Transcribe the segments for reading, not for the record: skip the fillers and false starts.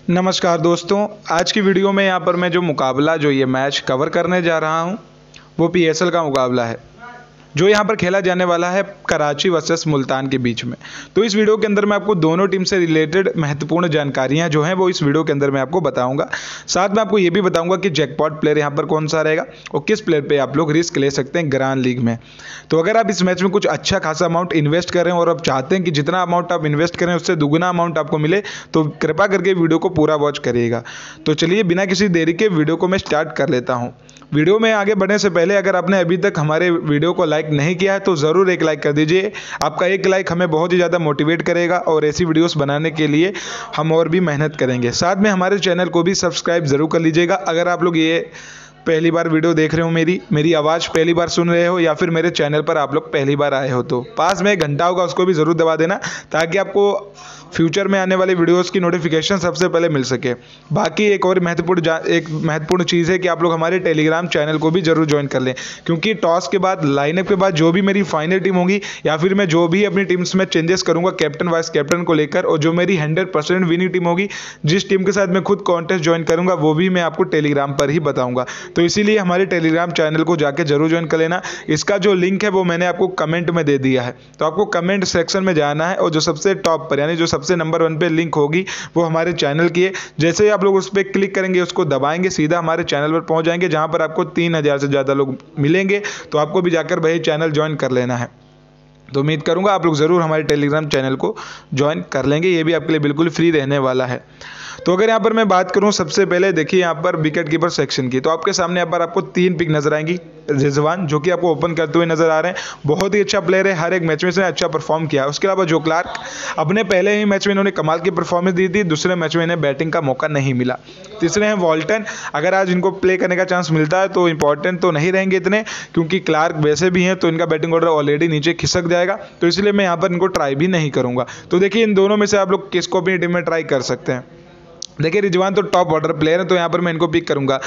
नमस्कार दोस्तों, आज की वीडियो में यहाँ पर मैं जो मुकाबला जो ये मैच कवर करने जा रहा हूँ वो पीएसएल का मुकाबला है जो यहाँ पर खेला जाने वाला है कराची वर्सेस मुल्तान के बीच में। तो इस वीडियो के अंदर मैं आपको दोनों टीम से रिलेटेड महत्वपूर्ण जानकारियाँ जो हैं वो इस वीडियो के अंदर मैं आपको बताऊंगा। साथ में आपको ये भी बताऊंगा कि जैकपॉट प्लेयर यहाँ पर कौन सा रहेगा और किस प्लेयर पे आप लोग रिस्क ले सकते हैं ग्रांड लीग में। तो अगर आप इस मैच में कुछ अच्छा खासा अमाउंट इन्वेस्ट करें और आप चाहते हैं कि जितना अमाउंट आप इन्वेस्ट करें उससे दुगुना अमाउंट आपको मिले तो कृपा करके वीडियो को पूरा वॉच करिएगा। तो चलिए बिना किसी देरी के वीडियो को मैं स्टार्ट कर लेता हूँ। वीडियो में आगे बढ़ने से पहले अगर आपने अभी तक हमारे वीडियो को लाइक नहीं किया है तो ज़रूर एक लाइक कर दीजिए। आपका एक लाइक हमें बहुत ही ज़्यादा मोटिवेट करेगा और ऐसी वीडियोस बनाने के लिए हम और भी मेहनत करेंगे। साथ में हमारे चैनल को भी सब्सक्राइब ज़रूर कर लीजिएगा। अगर आप लोग ये पहली बार वीडियो देख रहे हो, मेरी आवाज़ पहली बार सुन रहे हो या फिर मेरे चैनल पर आप लोग पहली बार आए हो तो पास में एक घंटा होगा उसको भी ज़रूर दबा देना ताकि आपको फ्यूचर में आने वाली वीडियोस की नोटिफिकेशन सबसे पहले मिल सके। बाकी एक और महत्वपूर्ण चीज़ है कि आप लोग हमारे टेलीग्राम चैनल को भी जरूर ज्वाइन कर लें, क्योंकि टॉस के बाद लाइनअप के बाद जो भी मेरी फाइनल टीम होगी या फिर मैं जो भी अपनी टीम्स में चेंजेस करूंगा कैप्टन वाइस कैप्टन को लेकर, और जो मेरी 100% विनिंग टीम होगी जिस टीम के साथ मैं खुद कॉन्टेस्ट ज्वाइन करूंगा वो भी मैं आपको टेलीग्राम पर ही बताऊंगा। तो इसीलिए हमारे टेलीग्राम चैनल को जाकर जरूर ज्वाइन कर लेना। इसका जो लिंक है वो मैंने आपको कमेंट में दे दिया है, तो आपको कमेंट सेक्शन में जाना है और जो सबसे टॉप पर यानी जो सबसे नंबर 1 पे लिंक होगी वो हमारे चैनल की है। जैसे ही आप लोग उस पर क्लिक करेंगे उसको दबाएंगे सीधा हमारे चैनल पर पहुंच जाएंगे जहां पर आपको 3000 से ज़्यादा लोग मिलेंगे। तो आपको भी जाकर वही चैनल ज्वाइन कर लेना है। तो उम्मीद करूंगा आप लोग ज़रूर हमारे टेलीग्राम चैनल को ज्वाइन कर लेंगे, ये भी आपके लिए बिल्कुल फ्री रहने वाला है। तो अगर यहाँ पर मैं बात करूँ सबसे पहले देखिए यहाँ पर विकेट कीपर सेक्शन की, तो आपके सामने यहाँ पर आपको 3 पिक नजर आएंगी। रिजवान जो कि आपको ओपन करते हुए नजर आ रहे हैं, बहुत ही अच्छा प्लेयर है, हर एक मैच में से अच्छा परफॉर्म किया। उसके अलावा जो क्लार्क अपने पहले ही मैच में इन्होंने कमाल की परफॉर्मेंस दी थी, दूसरे मैच में इन्हें बैटिंग का मौका नहीं मिला। तीसरे हैं वॉल्टन, अगर आज इनको प्ले करने का चांस मिलता है तो इंपॉर्टेंट तो नहीं रहेंगे इतने, क्योंकि क्लार्क वैसे भी हैं तो इनका बैटिंग ऑर्डर ऑलरेडी नीचे खिसक जाएगा, तो इसलिए मैं यहाँ पर इनको ट्राई भी नहीं करूँगा। तो देखिए इन दोनों में से आप लोग किसको अपनी टीम में ट्राई कर सकते हैं। देखिए रिजवान तो टॉप ऑर्डर प्लेयर है तो यहाँ पर मैं इनको पिक करूंगा।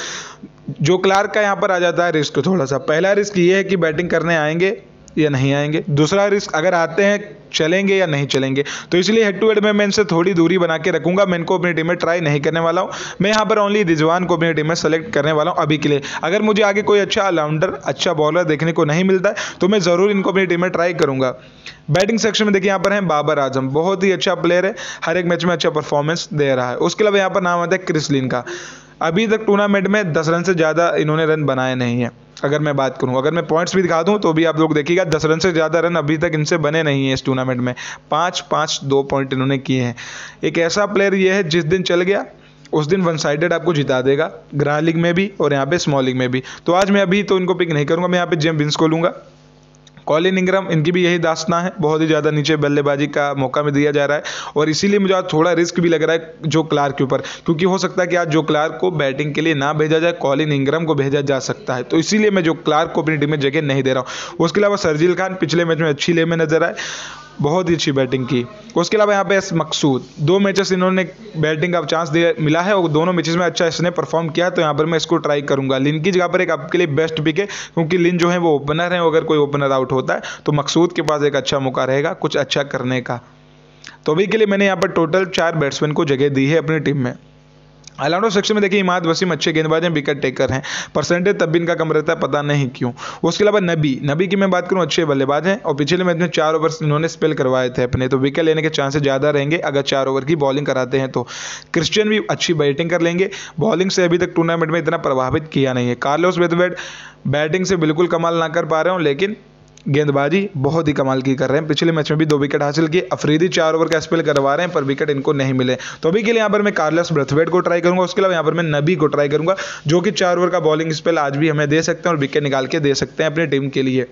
जो क्लार्क का यहाँ पर आ जाता है रिस्क थोड़ा सा, पहला रिस्क ये है कि बैटिंग करने आएंगे या नहीं आएंगे, दूसरा रिस्क अगर आते हैं चलेंगे या नहीं चलेंगे। तो इसलिए हेड टू हेड में मैं इनसे थोड़ी दूरी बना के रखूंगा, मैं इनको अपनी टीम में ट्राई नहीं करने वाला हूं। मैं यहाँ पर ओनली रिजवान को अपनी टीम में सेलेक्ट करने वाला हूं अभी के लिए। अगर मुझे आगे कोई अच्छा ऑलराउंडर अच्छा बॉलर देखने को नहीं मिलता है तो मैं ज़रूर इनको अपनी टीम में ट्राई करूंगा। बैटिंग सेक्शन में देखिए यहाँ पर है बाबर आजम, बहुत ही अच्छा प्लेयर है, हर एक मैच में अच्छा परफॉर्मेंस दे रहा है। उसके अलावा यहाँ पर नाम आता है क्रिस लिन का, अभी तक टूर्नामेंट में 10 रन से ज़्यादा इन्होंने रन बनाए नहीं हैं। अगर मैं बात करूं, अगर मैं पॉइंट्स भी दिखा दूं तो भी आप लोग देखिएगा 10 रन से ज़्यादा रन अभी तक इनसे बने नहीं हैं इस टूर्नामेंट में। 5-5-2 पॉइंट इन्होंने किए हैं। एक ऐसा प्लेयर ये है जिस दिन चल गया उस दिन वन साइडेड आपको जिता देगा, ग्रांड लीग में भी और यहाँ पे स्मॉल लीग में भी। तो आज मैं अभी तो इनको पिक नहीं करूँगा, मैं यहाँ पे जेम विंस को लूँगा। कॉलिन इंग्रम इनकी भी यही दास्तां है, बहुत ही ज़्यादा नीचे बल्लेबाजी का मौका में दिया जा रहा है और इसीलिए मुझे आज थोड़ा रिस्क भी लग रहा है जो क्लार्क के ऊपर, क्योंकि हो सकता है कि आज जो क्लार्क को बैटिंग के लिए ना भेजा जाए, कॉलिन इंग्रम को भेजा जा सकता है। तो इसीलिए मैं जो क्लार्क को अपनी टीम में जगह नहीं दे रहा हूँ। उसके अलावा शर्जील खान पिछले मैच में अच्छी ले में नजर आए, बहुत ही अच्छी बैटिंग की। उसके अलावा यहाँ पे मकसूद 2 मैचेस इन्होंने बैटिंग का चांस मिला है और दोनों मैचेस में अच्छा इसने परफॉर्म किया, तो यहाँ पर मैं इसको ट्राई करूंगा। लिन की जगह पर एक आपके लिए बेस्ट पिक है, क्योंकि लिन जो है वो ओपनर है, अगर कोई ओपनर आउट होता है तो मकसूद के पास एक अच्छा मौका रहेगा कुछ अच्छा करने का। तो अभी के लिए मैंने यहाँ पर टोटल 4 बैट्समैन को जगह दी है अपनी टीम में। ऑलराउंडर सेक्शन में देखिए इमाद वसीम अच्छे गेंदबाज हैं, विकेट टेकर हैं, परसेंटेज तब भी इनका कम रहता है, पता नहीं क्यों। उसके अलावा नबी की मैं बात करूं अच्छे बल्लेबाज हैं और पिछले मैच में 4 ओवर इन्होंने स्पेल करवाए थे अपने, तो विकेट लेने के चांसेस ज़्यादा रहेंगे अगर 4 ओवर की बॉलिंग कराते हैं तो। क्रिश्चियन भी अच्छी बैटिंग कर लेंगे, बॉलिंग से अभी तक टूर्नामेंट में इतना प्रभावित किया नहीं है। कार्लोस ब्रेथवेट बैटिंग से बिल्कुल कमाल ना कर पा रहे हो, लेकिन गेंदबाजी बहुत ही कमाल की कर रहे हैं। पिछले मैच में भी 2 विकेट हासिल किए। अफरीदी 4 ओवर का स्पेल करवा रहे हैं पर विकेट इनको नहीं मिले, तो अभी के लिए यहाँ पर मैं कार्लोस ब्रेथवेट को ट्राई करूंगा। उसके अलावा यहाँ पर मैं नबी को ट्राई करूंगा जो कि 4 ओवर का बॉलिंग स्पेल आज भी हमें दे सकते हैं और विकेट निकाल के दे सकते हैं अपनी टीम के लिए।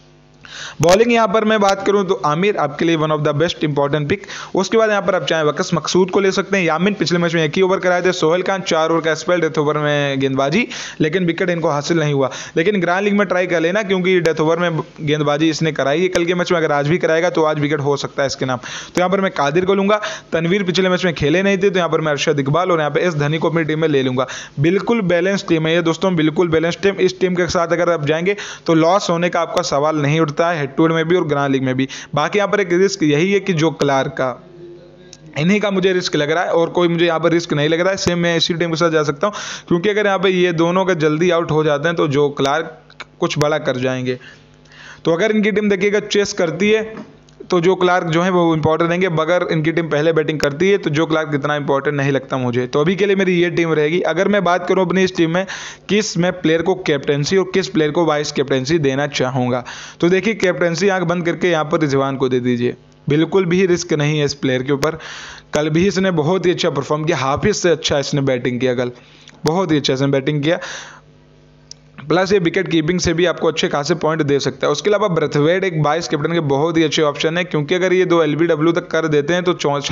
बॉलिंग यहाँ पर मैं बात करूं तो आमिर आपके लिए one of the best important pick. उसके बाद यहाँ पर आप चाहें वकस मकसूद को ले सकते हैं। यामिन पिछले मैच में 1 ही ओवर कराए थे। सोहेल खान 4 ओवर का स्पेल, डेथ ओवर में गेंदबाजी, लेकिन विकेट इनको हासिल नहीं हुआ। लेकिन ग्रांड लीग में ट्राई कर लेना, क्योंकि डेथ ओवर में गेंदबाजी इसने कराई है कल के मैच में, अगर आज भी कराएगा तो आज विकेट हो सकता है इसके नाम। तो यहाँ पर मैं कादिर को लूंगा। तनवीर पिछले मैच में खेले नहीं थे तो यहाँ पर मैं अरशद इकबाल और यहाँ पे एस धनी को अपनी टीम में ले लूंगा। बिल्कुल बैलेंस टीम है ये दोस्तों, बिल्कुल बैलेंस टीम। इस टीम के साथ अगर आप जाएंगे तो लॉस होने का आपका सवाल नहीं उठता है, हेड टू हेड में भी और ग्रांड लीग में भी। बाकी यहाँ पर एक रिस्क यही है कि जो क्लार्क का इन्हीं का मुझे रिस्क लग रहा है और कोई मुझे यहाँ पर रिस्क नहीं लग रहा है। सेम मैं इसी टीम के साथ जा सकता हूँ, क्योंकि अगर यहाँ पे ये दोनों का जल्दी आउट हो जाते हैं तो जो क्लार्क कुछ बड़ा कर जाएंगे। तो अगर इनकी टीम देखिएगा चेस करती है तो जो क्लार्क जो है वो इंपॉर्टेंट रहेंगे, अगर इनकी टीम पहले बैटिंग करती है तो जो क्लार्क इतना इंपॉर्टेंट नहीं लगता मुझे। तो अभी के लिए मेरी ये टीम रहेगी। अगर मैं बात करूँ अपनी इस टीम में किस मैं प्लेयर को कैप्टेंसी और किस प्लेयर को वाइस कैप्टेंसी देना चाहूँगा, तो देखिए कैप्टेंसी आंख बंद करके यहाँ पर रिजवान को दे दीजिए। बिल्कुल भी रिस्क नहीं है इस प्लेयर के ऊपर। कल भी इसने बहुत ही अच्छा परफॉर्म किया, हाफिज से अच्छा इसने बैटिंग किया कल, बहुत ही अच्छा इसने बैटिंग किया। प्लस ये विकेट कीपिंग से भी आपको अच्छे खासे पॉइंट दे सकता है। उसके अलावा ब्रथवेट एक वाइस कैप्टन के बहुत ही अच्छे ऑप्शन है, क्योंकि अगर ये 2 LBW तक कर देते हैं तो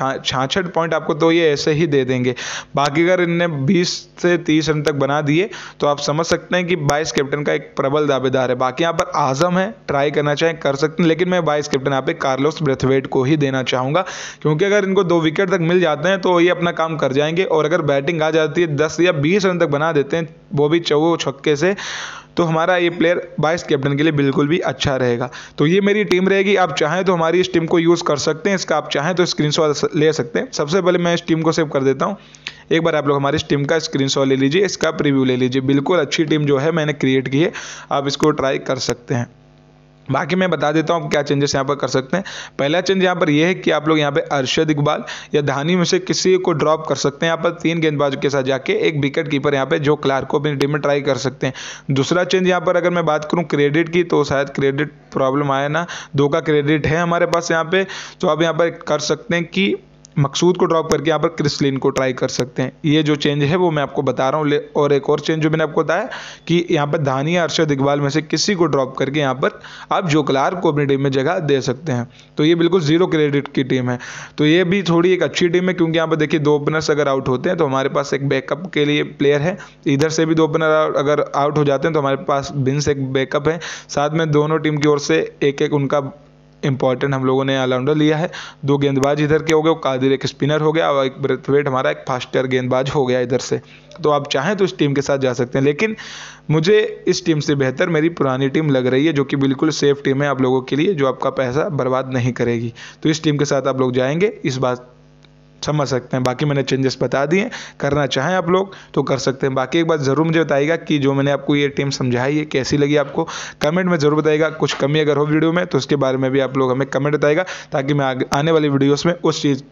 66 पॉइंट आपको तो ये ऐसे ही दे देंगे। बाकी अगर इनने 20 से 30 रन तक बना दिए तो आप समझ सकते हैं कि वाइस कैप्टन का एक प्रबल दावेदार है। बाकी यहाँ पर आजम है, ट्राई करना चाहें कर सकते हैं, लेकिन मैं वाइस कैप्टन यहाँ पे कार्लोस ब्रथवेट को ही देना चाहूँगा, क्योंकि अगर इनको 2 विकेट तक मिल जाते हैं तो ये अपना काम कर जाएंगे। और अगर बैटिंग आ जाती है 10 या 20 रन तक बना देते हैं, वो भी छक्के से, तो हमारा ये प्लेयर वाइस कैप्टन के लिए बिल्कुल भी अच्छा रहेगा। तो ये मेरी टीम रहेगी। आप चाहें तो हमारी इस टीम को यूज़ कर सकते हैं, इसका आप चाहें तो स्क्रीनशॉट ले सकते हैं। सबसे पहले मैं इस टीम को सेव कर देता हूं। एक बार आप लोग हमारी इस टीम का स्क्रीनशॉट ले लीजिए, इसका प्रीव्यू ले लीजिए। बिल्कुल अच्छी टीम जो है मैंने क्रिएट की है, आप इसको ट्राई कर सकते हैं। बाकी मैं बता देता हूँ क्या चेंजेस यहाँ पर कर सकते हैं। पहला चेंज यहाँ पर यह है कि आप लोग यहाँ पे अरशद इकबाल या धानी में से किसी को ड्रॉप कर सकते हैं। यहाँ पर 3 गेंदबाजों के साथ जाके एक विकेट कीपर यहाँ पे जो क्लार्क को अपनी टीम में ट्राई कर सकते हैं। दूसरा चेंज यहाँ पर अगर मैं बात करूँ क्रेडिट की, तो शायद क्रेडिट प्रॉब्लम आया ना, 2 का क्रेडिट है हमारे पास यहाँ पे, तो आप यहाँ पर कर सकते हैं कि मकसूद को ड्रॉप करके यहाँ पर क्रिस लिन को ट्राई कर सकते हैं। ये जो चेंज है वो मैं आपको बता रहा हूँ। और एक और चेंज जो मैंने आपको बताया कि यहाँ पर धानी या अरशद इकबाल में से किसी को ड्रॉप करके यहाँ पर आप जो क्लार्क को अपनी टीम में जगह दे सकते हैं। तो ये बिल्कुल 0 क्रेडिट की टीम है। तो ये भी थोड़ी एक अच्छी टीम है, क्योंकि यहाँ पर देखिए 2 ओपनर्स अगर आउट होते हैं तो हमारे पास एक बैकअप के लिए प्लेयर है। इधर से भी 2 ओपनर अगर आउट हो जाते हैं तो हमारे पास बिन्स एक बैकअप है। साथ में दोनों टीम की ओर से एक उनका इंपॉर्टेंट हम लोगों ने ऑलराउंडर लिया है। 2 गेंदबाज इधर के हो गए, कादिर एक स्पिनर हो गया और एक ब्रथवेट हमारा एक फास्टर गेंदबाज हो गया इधर से। तो आप चाहें तो इस टीम के साथ जा सकते हैं, लेकिन मुझे इस टीम से बेहतर मेरी पुरानी टीम लग रही है, जो कि बिल्कुल सेफ टीम है आप लोगों के लिए, जो आपका पैसा बर्बाद नहीं करेगी। तो इस टीम के साथ आप लोग जाएंगे, इस बात समझ सकते हैं। बाकी मैंने चेंजेस बता दिए, करना चाहें आप लोग तो कर सकते हैं। बाकी एक बात ज़रूर मुझे बताइएगा कि जो मैंने आपको ये टीम समझाई है कैसी लगी आपको, कमेंट में ज़रूर बताइएगा। कुछ कमी अगर हो वीडियो में तो उसके बारे में भी आप लोग हमें कमेंट बताइएगा, ताकि मैं आने वाली वीडियोज़ में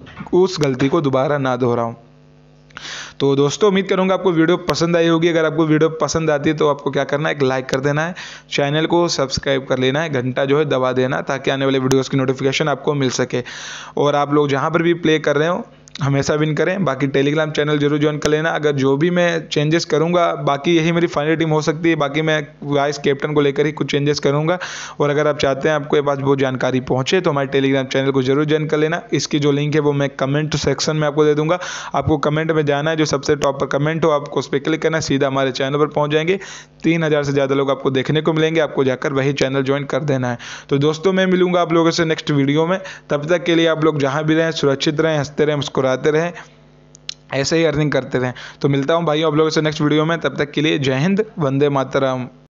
उस गलती को दोबारा ना दोहराऊँ। तो दोस्तों उम्मीद करूंगा आपको वीडियो पसंद आई होगी। अगर आपको वीडियो पसंद आती है तो आपको क्या करना है, एक लाइक कर देना है, चैनल को सब्सक्राइब कर लेना है, घंटा जो है दबा देना, ताकि आने वाले वीडियोस की नोटिफिकेशन आपको मिल सके। और आप लोग जहां पर भी प्ले कर रहे हो हमेशा विन करें। बाकी टेलीग्राम चैनल जरूर ज्वाइन कर लेना। अगर जो भी मैं चेंजेस करूंगा, बाकी यही मेरी फाइनल टीम हो सकती है। बाकी मैं वाइस कैप्टन को लेकर ही कुछ चेंजेस करूंगा। और अगर आप चाहते हैं आपके पास वो जानकारी पहुंचे तो हमारे टेलीग्राम चैनल को जरूर ज्वाइन कर लेना। इसकी जो लिंक है वो मैं कमेंट सेक्शन में आपको दे दूंगा। आपको कमेंट में जाना है, जो सबसे टॉप पर कमेंट हो आपको उस पर क्लिक करना है, सीधा हमारे चैनल पर पहुँच जाएंगे। 3000 से ज़्यादा लोग आपको देखने को मिलेंगे, आपको जाकर वही चैनल ज्वाइन कर देना है। तो दोस्तों मैं मिलूंगा आप लोगों से नेक्स्ट वीडियो में। तब तक के लिए आप लोग जहाँ भी रहें सुरक्षित रहें, हंसते रहें, मुस्कुराते रहें, ऐसे ही अर्निंग करते रहें। तो मिलता हूं भाइयों आप लोगों से नेक्स्ट वीडियो में। तब तक के लिए जय हिंद, वंदे मातरम।